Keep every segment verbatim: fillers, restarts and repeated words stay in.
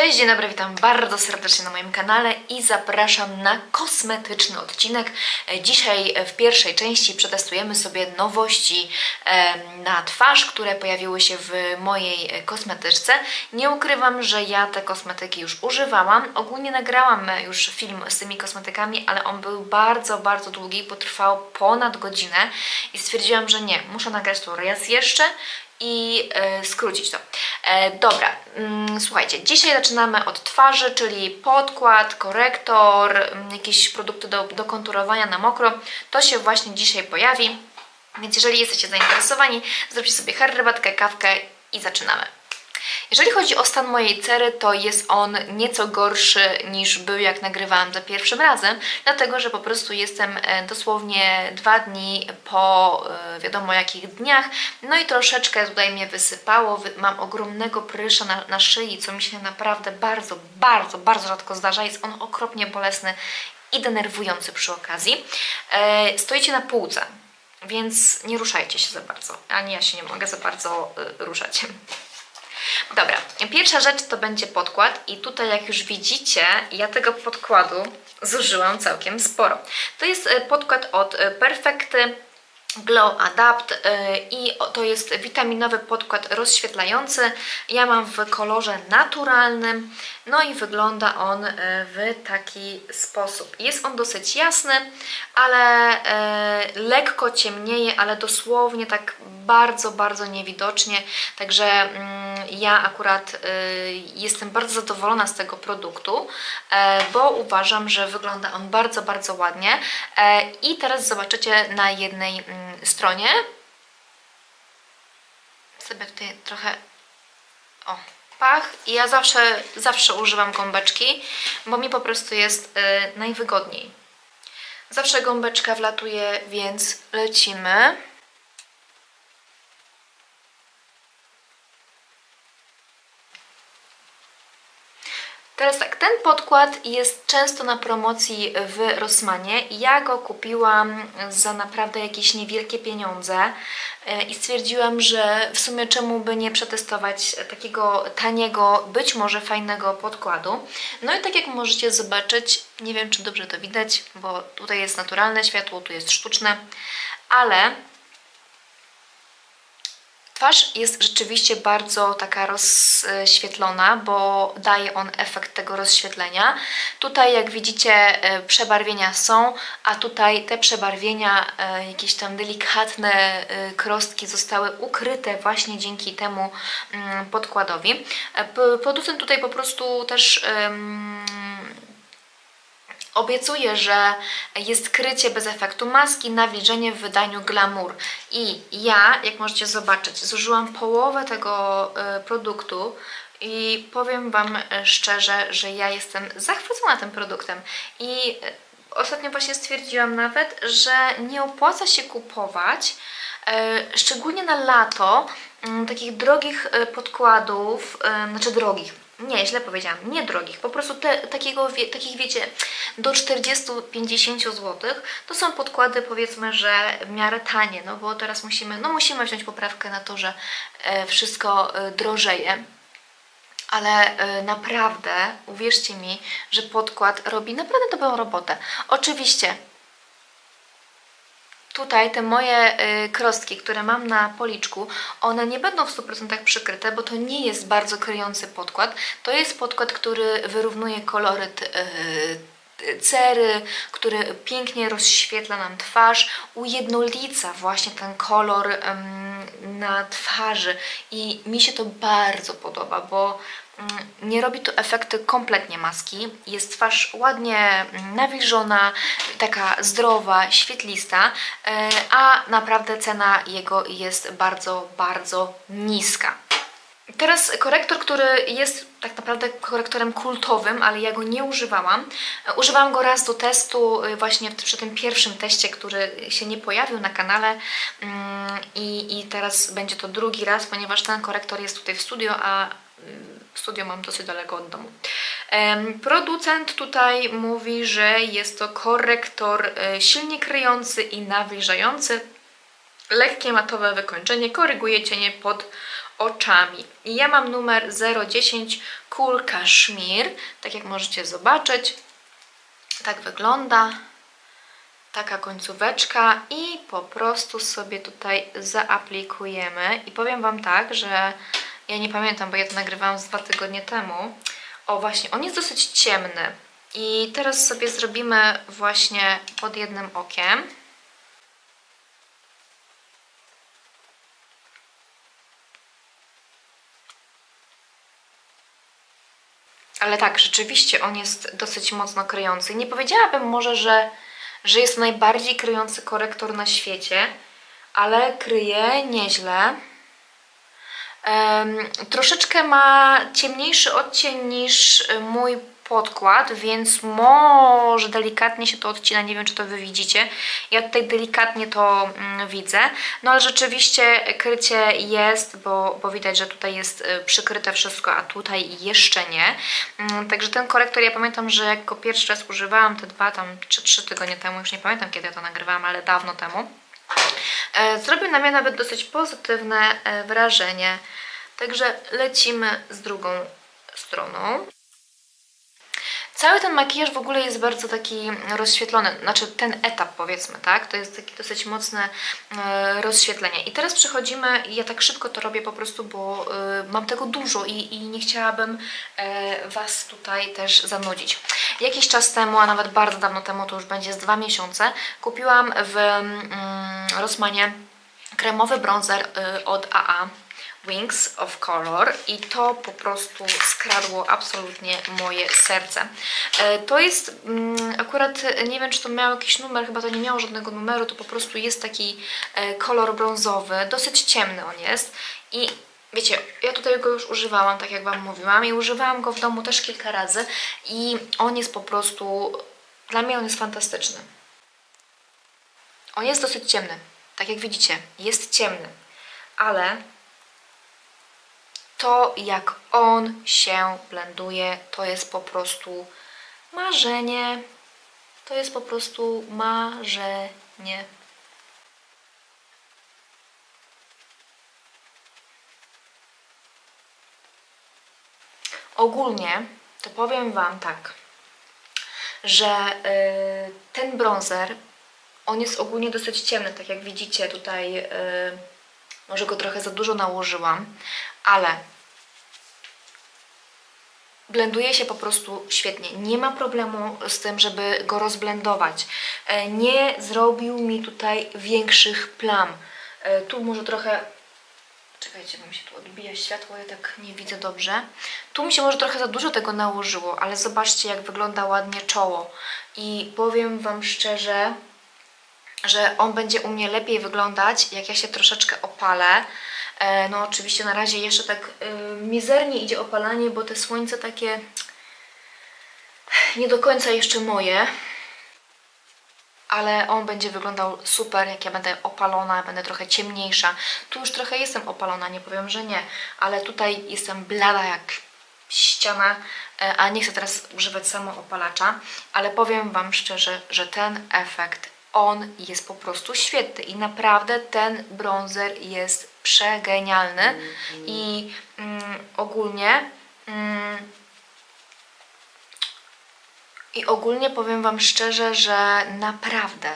Cześć, dzień dobry, witam bardzo serdecznie na moim kanale i zapraszam na kosmetyczny odcinek. Dzisiaj w pierwszej części przetestujemy sobie nowości na twarz, które pojawiły się w mojej kosmetyczce. Nie ukrywam, że ja te kosmetyki już używałam. Ogólnie nagrałam już film z tymi kosmetykami, ale on był bardzo, bardzo długi, bo trwał ponad godzinę i stwierdziłam, że nie, muszę nagrać to raz jeszcze i e, skrócić to. E, dobra, mm, słuchajcie, dzisiaj zaczynamy od twarzy, czyli podkład, korektor, mm, jakieś produkty do, do konturowania na mokro. To się właśnie dzisiaj pojawi, więc jeżeli jesteście zainteresowani, zróbcie sobie herbatkę, kawkę i zaczynamy. Jeżeli chodzi o stan mojej cery, to jest on nieco gorszy niż był, jak nagrywałam za pierwszym razem, dlatego że po prostu jestem dosłownie dwa dni po wiadomo jakich dniach, no i troszeczkę tutaj mnie wysypało, mam ogromnego prysza na, na szyi, co mi się naprawdę bardzo, bardzo, bardzo rzadko zdarza, jest on okropnie bolesny i denerwujący przy okazji. E, stoicie na półce, więc nie ruszajcie się za bardzo, ani ja się nie mogę za bardzo y, ruszać. Dobra, pierwsza rzecz to będzie podkład i tutaj jak już widzicie, ja tego podkładu zużyłam całkiem sporo. To jest podkład od Perfecty Glow Adapt i to jest witaminowy podkład rozświetlający. Ja mam w kolorze naturalnym, no i wygląda on w taki sposób. Jest on dosyć jasny, ale lekko ciemnieje, ale dosłownie tak bardzo, bardzo niewidocznie. Także ja akurat jestem bardzo zadowolona z tego produktu, bo uważam, że wygląda on bardzo, bardzo ładnie. I teraz zobaczycie na jednej stronie. Sobie tutaj trochę o, pach. I ja zawsze, zawsze używam gąbeczki, bo mi po prostu jest y, najwygodniej. Zawsze gąbeczka wlatuje, więc lecimy. Teraz tak, ten podkład jest często na promocji w Rossmanie. Ja go kupiłam za naprawdę jakieś niewielkie pieniądze i stwierdziłam, że w sumie czemu by nie przetestować takiego taniego, być może fajnego podkładu. No i tak jak możecie zobaczyć, nie wiem czy dobrze to widać, bo tutaj jest naturalne światło, tu jest sztuczne, ale twarz jest rzeczywiście bardzo taka rozświetlona, bo daje on efekt tego rozświetlenia. Tutaj jak widzicie przebarwienia są, a tutaj te przebarwienia, jakieś tam delikatne krostki zostały ukryte właśnie dzięki temu podkładowi. Producent tutaj po prostu też obiecuję, że jest krycie bez efektu maski, nawilżenie w wydaniu glamour. I ja, jak możecie zobaczyć, zużyłam połowę tego y, produktu i powiem Wam szczerze, że ja jestem zachwycona tym produktem. I y, ostatnio właśnie stwierdziłam nawet, że nie opłaca się kupować, y, szczególnie na lato, y, takich drogich y, podkładów, y, znaczy drogich, nie, źle powiedziałam, nie drogich, po prostu te, takiego, wie, takich wiecie, do czterdziestu do pięćdziesięciu złotych, to są podkłady powiedzmy, że w miarę tanie, no bo teraz musimy, no musimy wziąć poprawkę na to, że e, wszystko e, drożeje, ale e, naprawdę, uwierzcie mi, że podkład robi naprawdę dobrą robotę. Oczywiście tutaj te moje y, krostki, które mam na policzku, one nie będą w stu procentach przykryte, bo to nie jest bardzo kryjący podkład. To jest podkład, który wyrównuje koloryt y, cery, który pięknie rozświetla nam twarz, ujednolica właśnie ten kolor y, na twarzy i mi się to bardzo podoba, bo nie robi to efekty kompletnie maski. Jest twarz ładnie nawilżona, taka zdrowa, świetlista, a naprawdę cena jego jest bardzo, bardzo niska. Teraz korektor, który jest tak naprawdę korektorem kultowym, ale ja go nie używałam. Używałam go raz do testu, właśnie przy tym pierwszym teście, który się nie pojawił na kanale i, i teraz będzie to drugi raz, ponieważ ten korektor jest tutaj w studio, a studio mam dosyć daleko od domu. Producent tutaj mówi, że jest to korektor silnie kryjący i nawilżający. Lekkie matowe wykończenie koryguje cienie pod oczami. I ja mam numer zero dziesięć Cool Cashmere, tak jak możecie zobaczyć. Tak wygląda. Taka końcóweczka i po prostu sobie tutaj zaaplikujemy. I powiem Wam tak, że ja nie pamiętam, bo ja to nagrywałam z dwa tygodnie temu. O właśnie, on jest dosyć ciemny. I teraz sobie zrobimy właśnie pod jednym okiem. Ale tak, rzeczywiście on jest dosyć mocno kryjący. Nie powiedziałabym może, że, że jest najbardziej kryjący korektor na świecie, ale kryje nieźle. Um, troszeczkę ma ciemniejszy odcień niż mój podkład, więc może delikatnie się to odcina, nie wiem czy to Wy widzicie. Ja tutaj delikatnie to mm, widzę, no ale rzeczywiście krycie jest, bo, bo widać, że tutaj jest y, przykryte wszystko, a tutaj jeszcze nie. Mm, także ten korektor, ja pamiętam, że jak go pierwszy raz używałam, te dwa tam czy trzy tygodnie temu, już nie pamiętam kiedy ja to nagrywałam, ale dawno temu, e, zrobił na mnie nawet dosyć pozytywne e, wrażenie. Także lecimy z drugą stroną. Cały ten makijaż w ogóle jest bardzo taki rozświetlony, znaczy ten etap powiedzmy, tak? To jest takie dosyć mocne e, rozświetlenie. I teraz przechodzimy, ja tak szybko to robię po prostu, bo e, mam tego dużo i, i nie chciałabym e, Was tutaj też zanudzić. Jakiś czas temu, a nawet bardzo dawno temu, to już będzie z dwa miesiące, kupiłam w mm, Rossmanie kremowy bronzer y, od A A. Wings of Color i to po prostu skradło absolutnie moje serce. E, to jest mm, akurat, nie wiem czy to miało jakiś numer, chyba to nie miało żadnego numeru, to po prostu jest taki e, kolor brązowy, dosyć ciemny on jest i wiecie, ja tutaj go już używałam, tak jak Wam mówiłam i używałam go w domu też kilka razy i on jest po prostu, dla mnie on jest fantastyczny. On jest dosyć ciemny, tak jak widzicie, jest ciemny, ale to jak on się blenduje, to jest po prostu marzenie. To jest po prostu marzenie. Ogólnie to powiem Wam tak, że yy, ten bronzer, on jest ogólnie dosyć ciemny, tak jak widzicie tutaj, yy, może go trochę za dużo nałożyłam, ale blenduje się po prostu świetnie. Nie ma problemu z tym, żeby go rozblendować. Nie zrobił mi tutaj większych plam. Tu może trochę... Czekajcie, bo mi się tu odbija światło, ja tak nie widzę dobrze. Tu mi się może trochę za dużo tego nałożyło, ale zobaczcie jak wygląda ładnie czoło. I powiem Wam szczerze, że on będzie u mnie lepiej wyglądać, jak ja się troszeczkę opalę. No oczywiście na razie jeszcze tak y, mizernie idzie opalanie, bo te słońce takie nie do końca jeszcze moje. Ale on będzie wyglądał super, jak ja będę opalona, będę trochę ciemniejsza. Tu już trochę jestem opalona, nie powiem, że nie. Ale tutaj jestem blada jak ściana, a nie chcę teraz używać samoopalacza. Ale powiem Wam szczerze, że ten efekt, on jest po prostu świetny. I naprawdę ten bronzer jest przegenialny. Mm, mm. I mm, ogólnie... Mm, I ogólnie powiem Wam szczerze, że naprawdę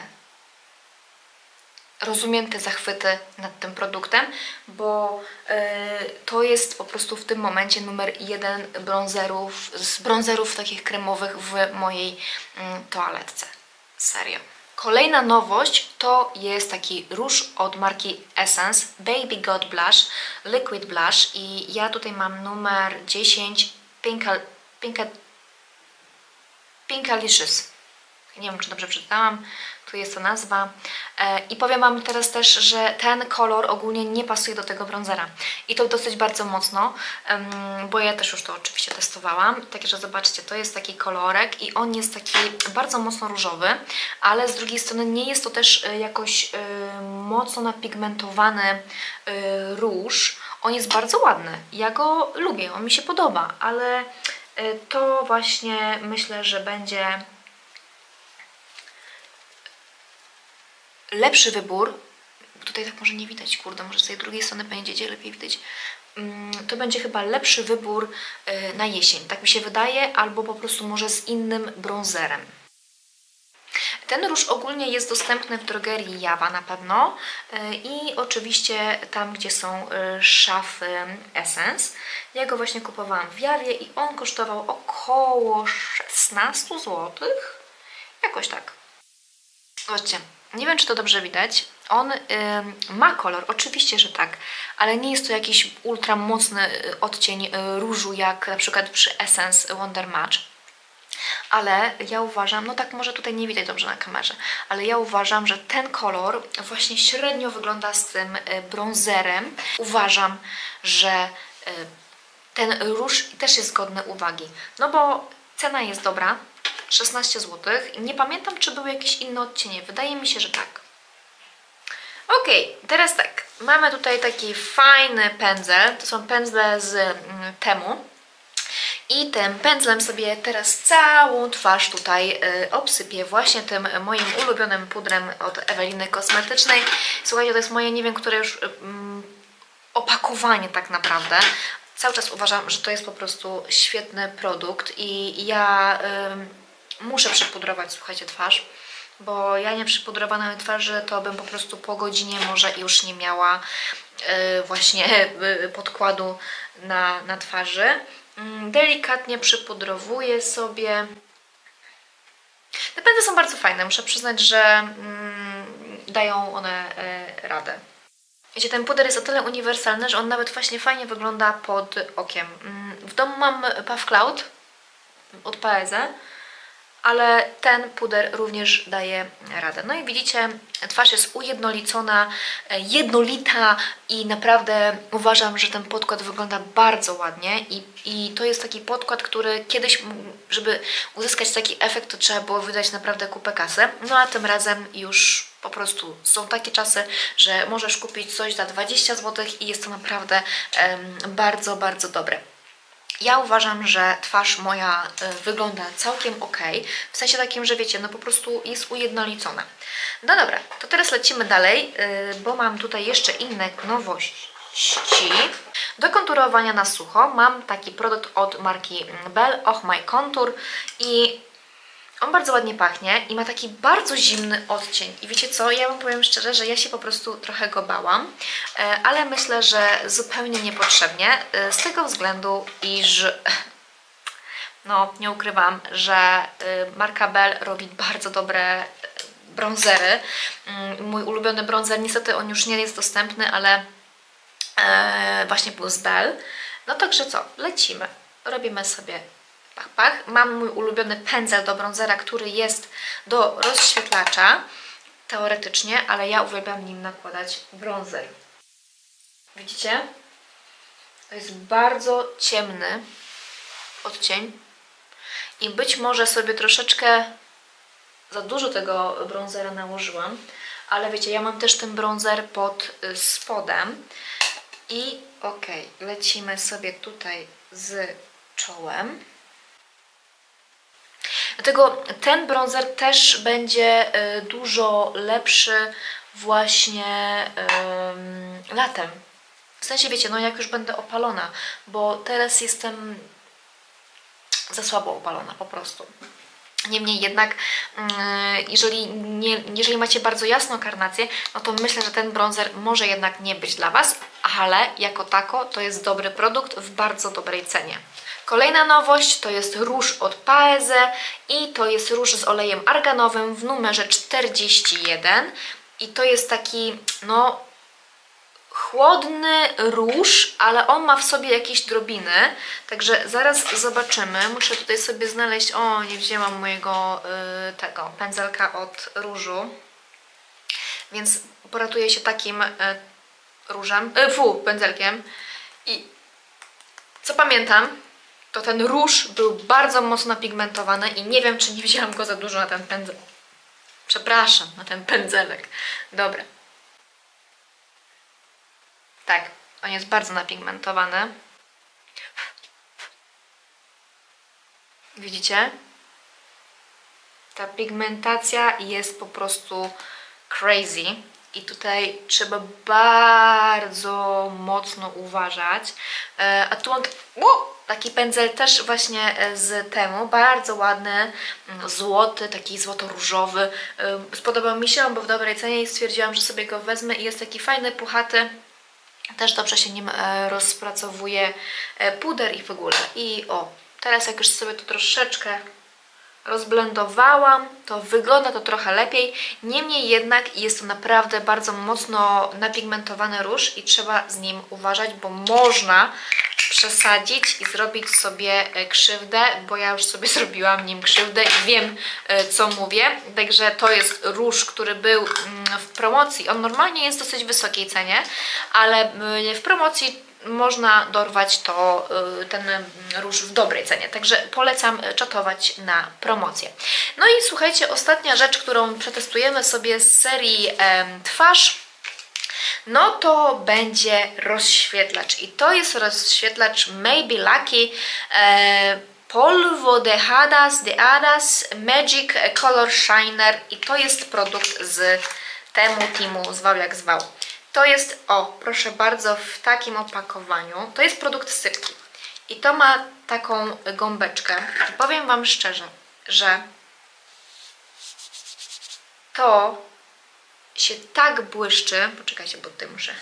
rozumiem te zachwyty nad tym produktem, bo yy, to jest po prostu w tym momencie numer jeden bronzerów, z bronzerów takich kremowych w mojej yy, toaletce. Serio. Kolejna nowość to jest taki róż od marki Essence Baby God Blush, Liquid Blush i ja tutaj mam numer dziesięć Pinka, Pinka Pinkalicious. Nie wiem, czy dobrze przeczytałam. Tu jest to nazwa. E, I powiem Wam teraz też, że ten kolor ogólnie nie pasuje do tego bronzera. I to dosyć bardzo mocno, um, bo ja też już to oczywiście testowałam. Także zobaczcie, to jest taki kolorek i on jest taki bardzo mocno różowy, ale z drugiej strony nie jest to też y, jakoś y, mocno napigmentowany y, róż. On jest bardzo ładny. Ja go lubię, on mi się podoba, ale to właśnie myślę, że będzie lepszy wybór. Tutaj tak może nie widać, kurde, może z tej drugiej strony będziecie lepiej widać. to będzie chyba lepszy wybór na jesień, tak mi się wydaje, albo po prostu może z innym bronzerem. Ten róż ogólnie jest dostępny w drogerii Jawa na pewno i oczywiście tam, gdzie są szafy Essence. Ja go właśnie kupowałam w Jawie i on kosztował około szesnaście złotych. Jakoś tak. Zobaczcie, nie wiem, czy to dobrze widać. On y, ma kolor, oczywiście, że tak, ale nie jest to jakiś ultra mocny odcień różu, jak na przykład przy Essence Wonder Match. Ale ja uważam, no tak może tutaj nie widać dobrze na kamerze, ale ja uważam, że ten kolor właśnie średnio wygląda z tym bronzerem. Uważam, że ten róż też jest godny uwagi, no bo cena jest dobra, szesnaście złotych. Nie pamiętam, czy były jakieś inne odcienie, wydaje mi się, że tak. Ok, teraz tak, mamy tutaj taki fajny pędzel, to są pędzle z mm, Temu. I tym pędzlem sobie teraz całą twarz tutaj y, obsypię właśnie tym moim ulubionym pudrem od Eweliny Kosmetycznej. Słuchajcie, to jest moje, nie wiem, które już y, y, opakowanie tak naprawdę. Cały czas uważam, że to jest po prostu świetny produkt i ja y, muszę przypudrować, słuchajcie, twarz. Bo ja nie przypudrowanej twarzy to bym po prostu po godzinie może już nie miała y, właśnie y, podkładu na, na twarzy. Delikatnie przypudrowuję sobie. Te pędzle są bardzo fajne, muszę przyznać, że mm, dają one e, radę. Wiecie, ten puder jest o tyle uniwersalny, że on nawet właśnie fajnie wygląda pod okiem. W domu mam Puff Cloud od P S E, ale ten puder również daje radę. No i widzicie, twarz jest ujednolicona, jednolita i naprawdę uważam, że ten podkład wygląda bardzo ładnie i, i to jest taki podkład, który kiedyś, żeby uzyskać taki efekt, to trzeba było wydać naprawdę kupę kasy, no a tym razem już po prostu są takie czasy, że możesz kupić coś za dwadzieścia złotych i jest to naprawdę um, bardzo, bardzo dobre. Ja uważam, że twarz moja y, wygląda całkiem ok, w sensie takim, że wiecie, no po prostu jest ujednolicona. No dobra, to teraz lecimy dalej, y, bo mam tutaj jeszcze inne nowości. Do konturowania na sucho mam taki produkt od marki Belle, Och My Contour i on bardzo ładnie pachnie i ma taki bardzo zimny odcień. I wiecie co, ja wam powiem szczerze, że ja się po prostu trochę go bałam, ale myślę, że zupełnie niepotrzebnie, z tego względu, iż no nie ukrywam, że marka Belle robi bardzo dobre bronzery. Mój ulubiony bronzer, niestety on już nie jest dostępny, ale właśnie był z Belle. No także co, lecimy. Robimy sobie pach, pach. Mam mój ulubiony pędzel do bronzera, który jest do rozświetlacza, teoretycznie, ale ja uwielbiam nim nakładać bronzer. Widzicie? To jest bardzo ciemny odcień i być może sobie troszeczkę za dużo tego bronzera nałożyłam, ale wiecie, ja mam też ten bronzer pod spodem i ok, lecimy sobie tutaj z czołem. Dlatego ten bronzer też będzie y, dużo lepszy właśnie y, latem. W sensie, wiecie, no jak już będę opalona, bo teraz jestem za słabo opalona po prostu. Niemniej jednak, y, jeżeli, nie, jeżeli macie bardzo jasną karnację, no to myślę, że ten bronzer może jednak nie być dla Was, ale jako tako to jest dobry produkt w bardzo dobrej cenie. Kolejna nowość to jest róż od P S E i to jest róż z olejem arganowym w numerze czterdzieści jeden i to jest taki, no, chłodny róż, ale on ma w sobie jakieś drobiny, także zaraz zobaczymy. Muszę tutaj sobie znaleźć, o, nie wzięłam mojego yy, tego pędzelka od różu, więc poratuję się takim yy, różem, yy, fu, pędzelkiem. I co pamiętam, to ten róż był bardzo mocno pigmentowany i nie wiem, czy nie wzięłam go za dużo na ten pędzel. Przepraszam, na ten pędzelek. Dobra. Tak, on jest bardzo napigmentowany. Widzicie? Ta pigmentacja jest po prostu crazy. I tutaj trzeba bardzo mocno uważać. A tu mam taki pędzel też właśnie z temu, bardzo ładny, złoty, taki złoto-różowy. Spodobał mi się, on był w dobrej cenie i stwierdziłam, że sobie go wezmę i jest taki fajny, puchaty. Też dobrze się nim rozpracowuje puder i w ogóle. I o, teraz jak już sobie to troszeczkę rozblendowałam, to wygląda to trochę lepiej. Niemniej jednak jest to naprawdę bardzo mocno napigmentowany róż i trzeba z nim uważać, bo można przesadzić i zrobić sobie krzywdę, bo ja już sobie zrobiłam nim krzywdę i wiem, co mówię. Także to jest róż, który był w promocji. On normalnie jest w dosyć wysokiej cenie, ale w promocji można dorwać to, ten róż w dobrej cenie. Także polecam czatować na promocję. No i słuchajcie, ostatnia rzecz, którą przetestujemy sobie z serii em, twarz, no to będzie rozświetlacz. I to jest rozświetlacz Maybe Lucky e, Polvo de Hadas de Hadas Magic Color Shiner. I to jest produkt z temu teamu, zwał jak zwał. To jest, o, proszę bardzo, w takim opakowaniu. To jest produkt sypki. I to ma taką gąbeczkę. I powiem Wam szczerze, że to się tak błyszczy. Poczekajcie, bo tutaj muszę.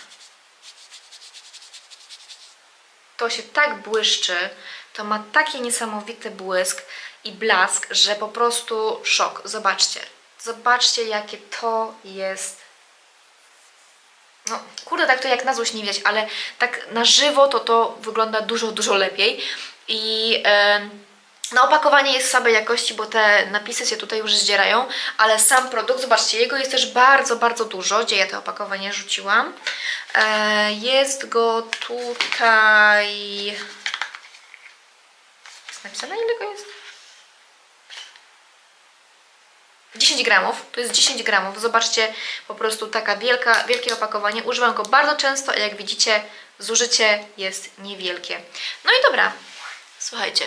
To się tak błyszczy. To ma taki niesamowity błysk i blask, że po prostu szok. Zobaczcie. Zobaczcie, jakie to jest. No, kurde, tak to jak na złość nie widać, ale tak na żywo to to wygląda dużo, dużo lepiej. I yy, no, opakowanie jest słabej jakości, bo te napisy się tutaj już zdzierają, ale sam produkt, zobaczcie, jego jest też bardzo, bardzo dużo. Gdzie ja to opakowanie rzuciłam? Yy, jest go tutaj... Jest napisane, ile go jest? dziesięć gramów, to jest dziesięć gramów, zobaczcie, po prostu taka wielka, wielkie opakowanie, używam go bardzo często, a jak widzicie, zużycie jest niewielkie. No i dobra, słuchajcie.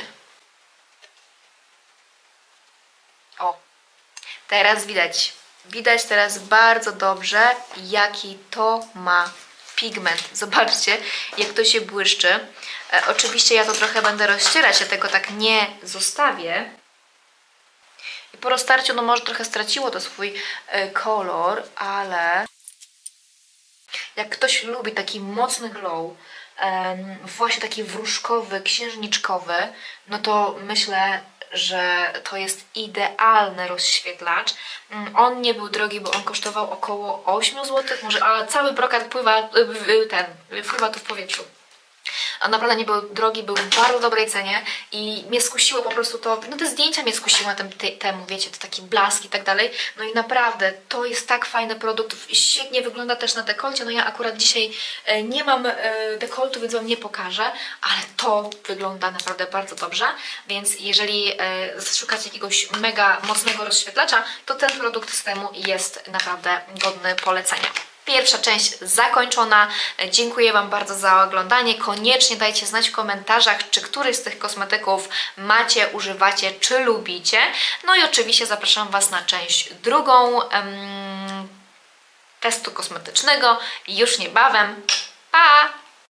O, teraz widać, widać teraz bardzo dobrze, jaki to ma pigment. Zobaczcie, jak to się błyszczy. E, oczywiście ja to trochę będę rozcierać, ja tego tak nie zostawię. I po roztarciu no może trochę straciło to swój y, kolor, ale jak ktoś lubi taki mocny glow, y, właśnie taki wróżkowy, księżniczkowy, no to myślę, że to jest idealny rozświetlacz. Mm, on nie był drogi, bo on kosztował około osiem złotych, może, a cały brokat pływa, y, ten, pływa to w powietrzu. On naprawdę nie był drogi, był w bardzo dobrej cenie i mnie skusiło po prostu to, no te zdjęcia mnie skusiły na tym te, temu, wiecie, to taki blask i tak dalej. No i naprawdę, to jest tak fajny produkt, świetnie wygląda też na dekolcie. No ja akurat dzisiaj e, nie mam e, dekoltu, więc Wam nie pokażę, ale to wygląda naprawdę bardzo dobrze, więc jeżeli e, szukacie jakiegoś mega mocnego rozświetlacza, to ten produkt z temu jest naprawdę godny polecenia. Pierwsza część zakończona. Dziękuję Wam bardzo za oglądanie. Koniecznie dajcie znać w komentarzach, czy któryś z tych kosmetyków macie, używacie, czy lubicie. No i oczywiście zapraszam Was na część drugą um, testu kosmetycznego już niebawem. Pa!